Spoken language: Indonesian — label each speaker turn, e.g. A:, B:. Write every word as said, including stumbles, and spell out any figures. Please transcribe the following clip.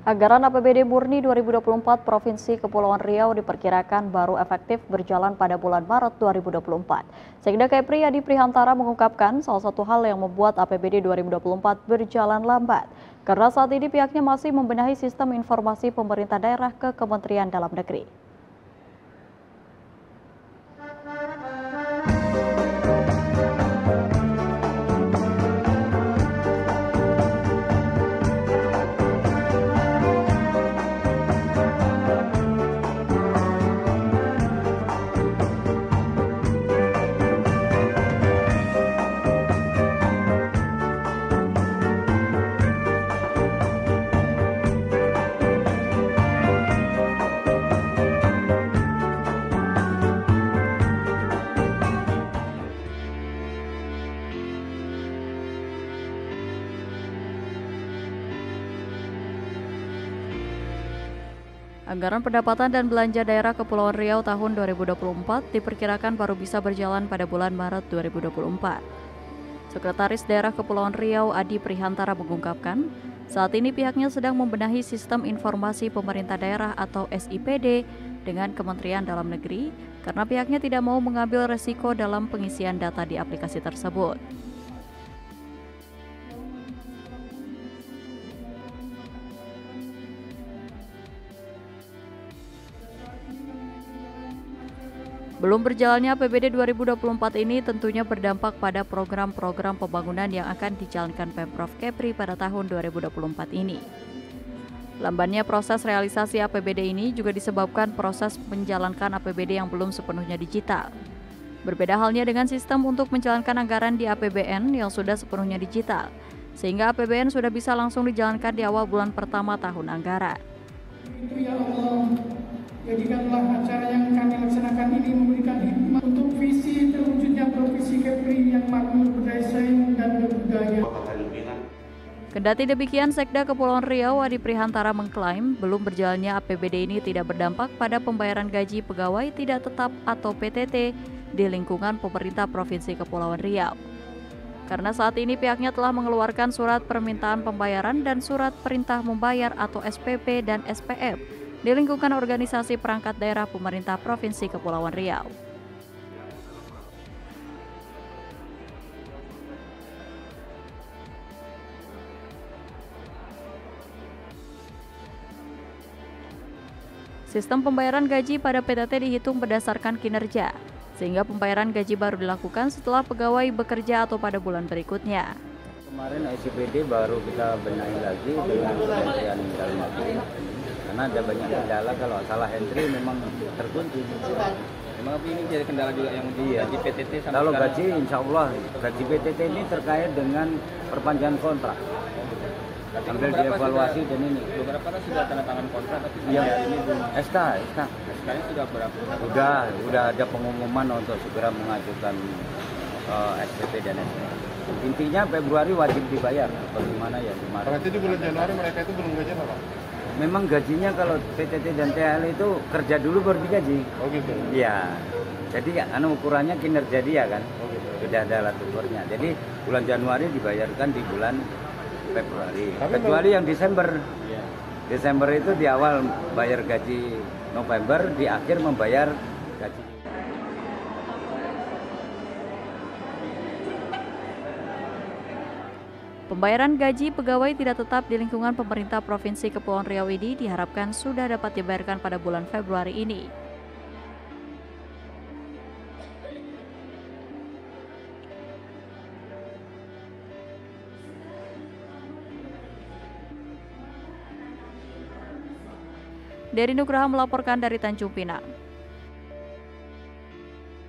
A: Anggaran A P B D murni dua ribu dua puluh empat Provinsi Kepulauan Riau diperkirakan baru efektif berjalan pada bulan Maret dua ribu dua puluh empat. Sekda Kepri Adi Prihantara mengungkapkan salah satu hal yang membuat A P B D dua ribu dua puluh empat berjalan lambat. Karena saat ini pihaknya masih membenahi sistem informasi pemerintah daerah ke Kementerian Dalam Negeri. Anggaran pendapatan dan belanja daerah Kepulauan Riau tahun dua ribu dua puluh empat diperkirakan baru bisa berjalan pada bulan Maret dua ribu dua puluh empat. Sekretaris Daerah Kepulauan Riau Adi Prihantara mengungkapkan, saat ini pihaknya sedang membenahi sistem informasi pemerintah daerah atau S I P D dengan Kementerian Dalam Negeri karena pihaknya tidak mau mengambil resiko dalam pengisian data di aplikasi tersebut. Belum berjalannya A P B D dua ribu dua puluh empat ini tentunya berdampak pada program-program pembangunan yang akan dijalankan Pemprov Kepri pada tahun dua ribu dua puluh empat ini. Lambannya proses realisasi A P B D ini juga disebabkan proses menjalankan A P B D yang belum sepenuhnya digital. Berbeda halnya dengan sistem untuk menjalankan anggaran di A P B N yang sudah sepenuhnya digital, sehingga A P B N sudah bisa langsung dijalankan di awal bulan pertama tahun anggaran.
B: Ya Allah, jadikanlah acara yang kami laksanakan ini memberikan hikmah untuk visi terwujudnya Provinsi Kepri yang makmur, berdaya saing dan berbudaya.
A: Kendati demikian, Sekda Kepulauan Riau Adi Prihantara mengklaim belum berjalannya A P B D ini tidak berdampak pada pembayaran gaji pegawai tidak tetap atau P T T di lingkungan pemerintah Provinsi Kepulauan Riau. Karena saat ini pihaknya telah mengeluarkan surat permintaan pembayaran dan surat perintah membayar atau S P P dan S P F di lingkungan organisasi perangkat daerah pemerintah Provinsi Kepulauan Riau. Sistem pembayaran gaji pada P T T dihitung berdasarkan kinerja, sehingga pembayaran gaji baru dilakukan setelah pegawai bekerja atau pada bulan berikutnya.
C: Kemarin S I P D baru kita benahi lagi dengan Kementerian Dalam Negeri, karena ada banyak kendala kalau salah entry memang terkunci.
D: Memang ini jadi kendala juga yang di
C: iya.
D: gaji P T T.
C: Kalau gaji, insya Allah gaji P T T ini terkait dengan perpanjangan kontrak. Ambil dievaluasi dan ini.
D: Beberapa kan sudah tanda tangan kontrak, tapi
C: ya,
D: ini belum.
C: S K, S K.
D: S K-nya sudah berapa?
C: Sudah, sudah ada pengumuman untuk segera mengajukan uh, S P P dan S P F. Intinya Februari wajib dibayar. Bagaimana ya kemarin?
E: Berarti di bulan Januari mereka itu belum gajian apa?
C: Memang gajinya kalau P T T dan T H L itu kerja dulu baru digaji.
E: Oh gitu?
C: Iya. Jadi anu ukurannya kinerja dia kan.
E: Oh gitu.
C: Sudah ada alat ukurnya. Jadi bulan Januari dibayarkan di bulan Februari.
E: Tapi
C: kecuali yang Desember.
D: Ya.
C: Desember itu di awal bayar gaji November, di akhir membayar gaji.
A: Pembayaran gaji pegawai tidak tetap di lingkungan pemerintah Provinsi Kepulauan Riau ini diharapkan sudah dapat dibayarkan pada bulan Februari ini. Dari Nugraha melaporkan dari Tanjung Pinang.